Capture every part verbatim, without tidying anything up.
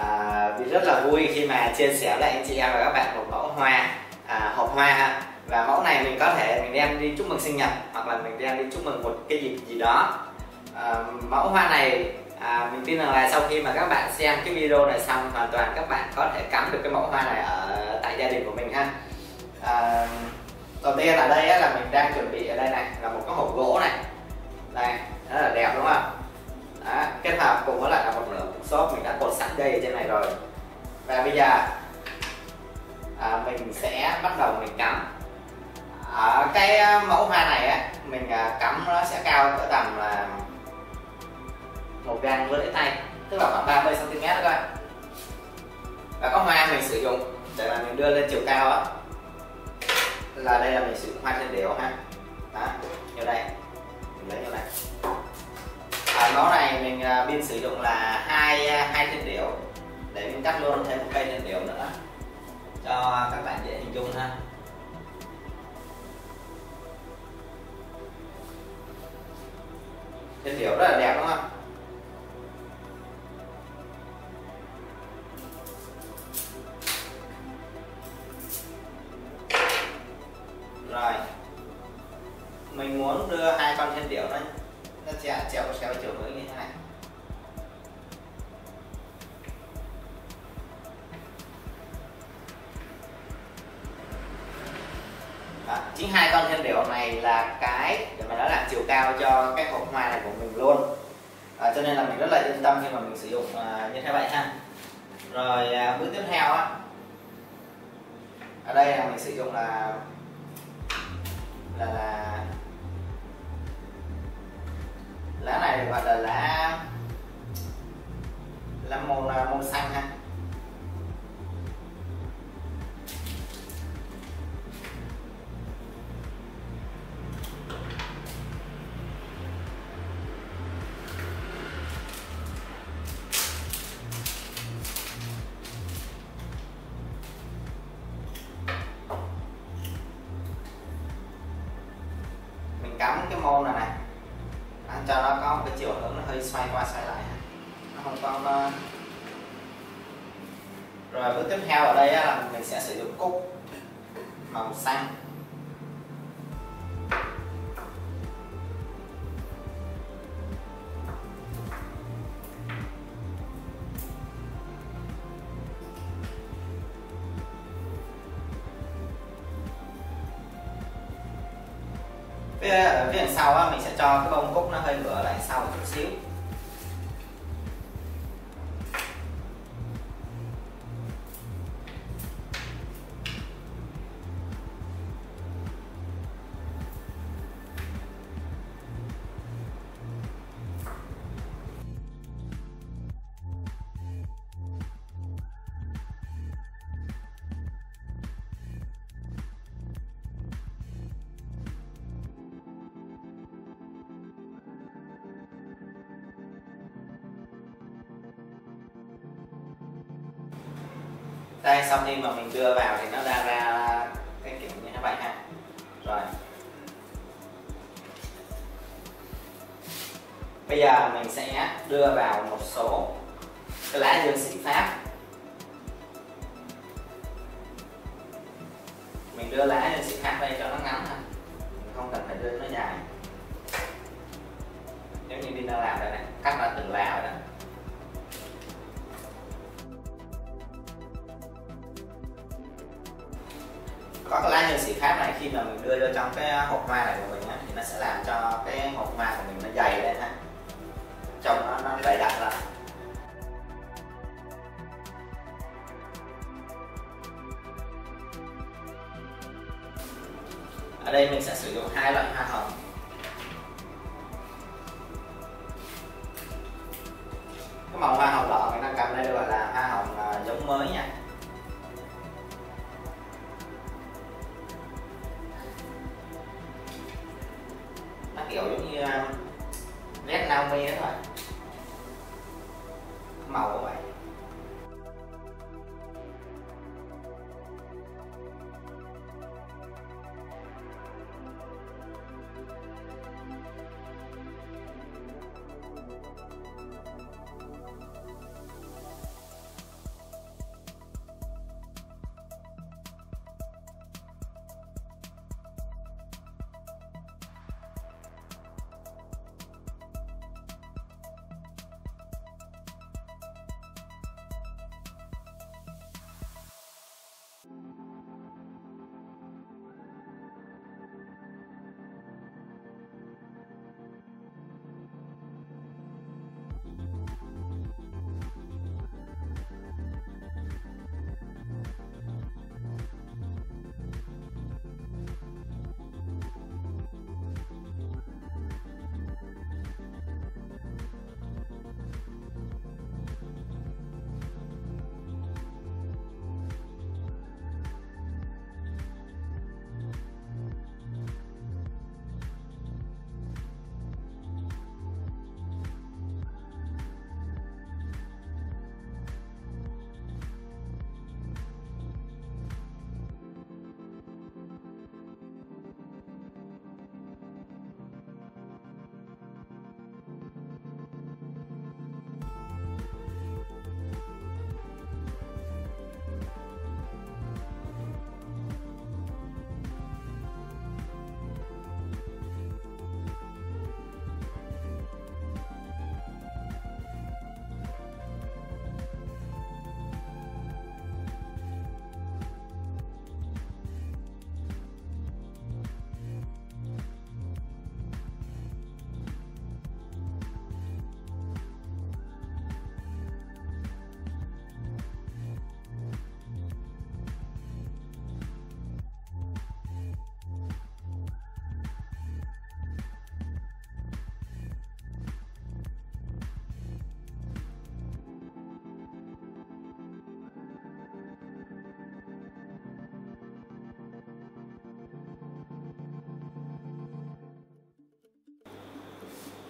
À, vì rất là vui khi mà chia sẻ với anh chị em và các bạn một mẫu hoa à, hộp hoa, và mẫu này mình có thể mình đem đi chúc mừng sinh nhật hoặc là mình đem đi chúc mừng một cái dịp gì đó. À, mẫu hoa này à, mình tin rằng là sau khi mà các bạn xem cái video này xong, hoàn toàn các bạn có thể cắm được cái mẫu hoa này ở tại gia đình của mình ha. À, đầu tiên ở đây là mình đang chuẩn bị ở đây này là một cái hộp gỗ này, đây rất là đẹp đúng không? Đó, kết hợp cùng với lại là một nửa cục xốp mình đã cột sẵn dây ở trên này rồi. Và bây giờ à, mình sẽ bắt đầu mình cắm. Ở cái mẫu hoa này á, mình cắm nó sẽ cao cỡ tầm là một gang với tay, tức là khoảng ba mươi xăng ti mét đó các bạn. Và có hoa mình sử dụng để mà mình đưa lên chiều cao á, là đây là mình sử dụng hoa thiên điệu ha. Đó, như đây mình lấy như này. À, mẫu này mình uh, pin sử dụng là hai hai thiên điệu, để mình cắt luôn thêm một cây thiên điệu nữa cho các bạn dễ hình dung ha. Thiên điệu rất là đẹp đúng không? Rồi mình muốn đưa hai con thiên điệu nó nó treo treo theo chiều hướng như thế này. Đó, chính hai con thiên điệu này là cái để mà nó làm chiều cao cho cái hộp hoa này của mình luôn. À, cho nên là mình rất là yên tâm khi mà mình sử dụng à, như thế vậy ha. Rồi à, bước tiếp theo á, ở đây là mình sử dụng là là là lá này được gọi là lá lá môn môn xanh ha. Mình cắm cái môn này này cho nó có một cái chiều hướng nó hơi xoay qua xoay lại, nó không có. Rồi bước tiếp theo ở đây là mình sẽ sử dụng cúc màu xanh. Phía, phía đằng sau á, mình sẽ cho cái bông cúc nó hơi ngửa lại sau một chút xíu. Đây, sau khi mà mình đưa vào thì nó ra ra cái kiểu như thế vậy ha. Rồi bây giờ mình sẽ đưa vào một số cái lá dương xị Pháp. Mình đưa lá dương xị Pháp đây cho nó ngắn thôi, mình không cần phải đưa nó dài. Nếu như đi đang làm đây này, cắt ra từng lá rồi đó. Có cái lá dương xị Pháp này, khi mà mình đưa vô trong cái hộp hoa này của mình á, thì nó sẽ làm cho cái hộp hoa của mình nó dày lên ha, trông nó nó dày đặc ra. Ở đây mình sẽ sử dụng hai loại hoa hồng. Cái màu hoa hồng đỏ mình đang cầm đây gọi là hoa hồng giống mới nha. Nó kiểu giống như Red Naomi đó rồi, màu của vậy.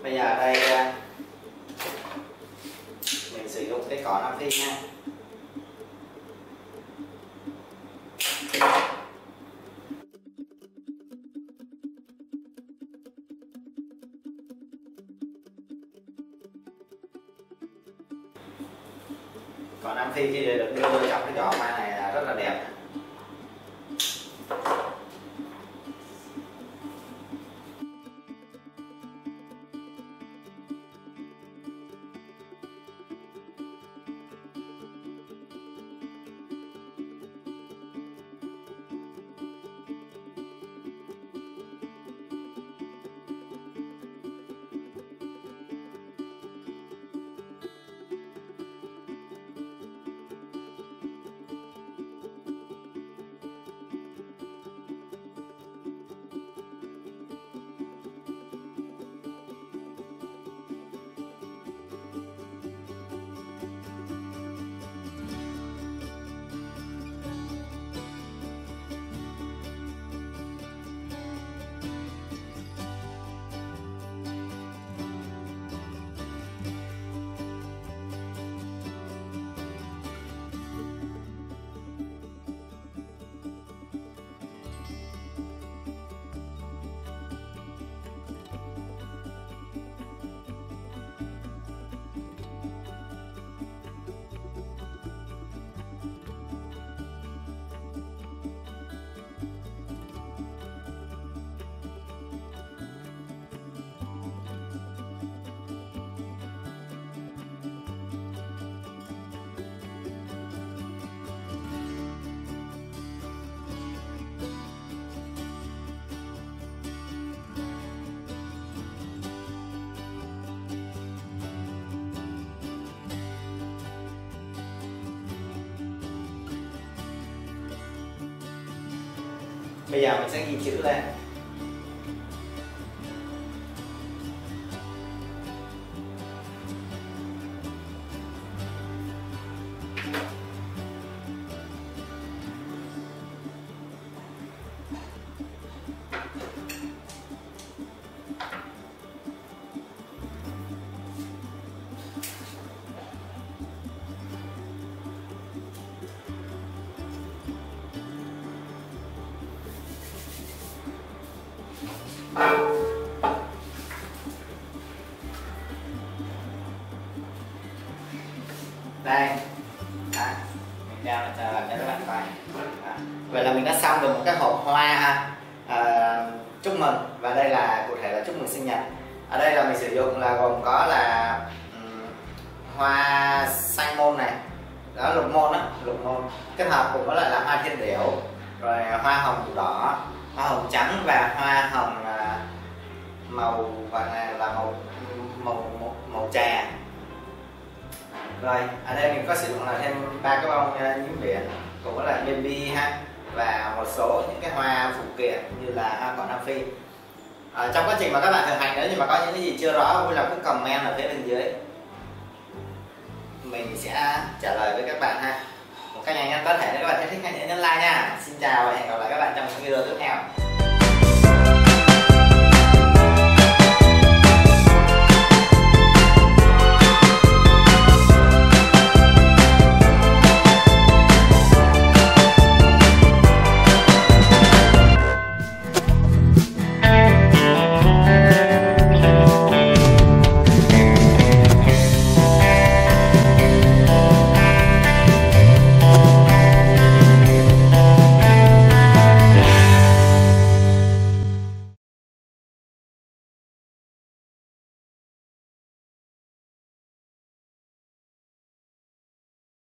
Bây giờ ở đây mình sử dụng cái cỏ Nam Phi ha. Cỏ Nam Phi khi được đưa vô trong cái giỏ hoa này là rất là đẹp. Bây giờ mình sẽ ghi chữ lên. Đây, à, mình đeo lại cho, cho các bạn coi. À, vậy là mình đã xong được một cái hộp hoa ha. À, chúc mừng, và đây là cụ thể là chúc mừng sinh nhật. Ở đây là mình sử dụng là gồm có là um, hoa xanh môn này, đó lục môn á, lục môn kết hợp cùng với lại là hoa thiên điểu, rồi hoa hồng đỏ, hoa hồng trắng và hoa hồng uh, màu gọi là, là màu màu màu, màu trà. Rồi ở đây mình có sử dụng là thêm ba cái bông nhím biển cùng với lại baby ha, và một số những cái hoa phụ kiện như là hoa cỏ Nam Phi. À, trong quá trình mà các bạn thực hành, nếu như mà có những cái gì chưa rõ vui lòng cứ comment ở phía bên dưới, mình sẽ trả lời với các bạn ha một cách nhanh nhất có thể. Nếu các bạn thấy thích hãy nhấn like nha. Xin chào và hẹn gặp lại các bạn trong những video tiếp theo.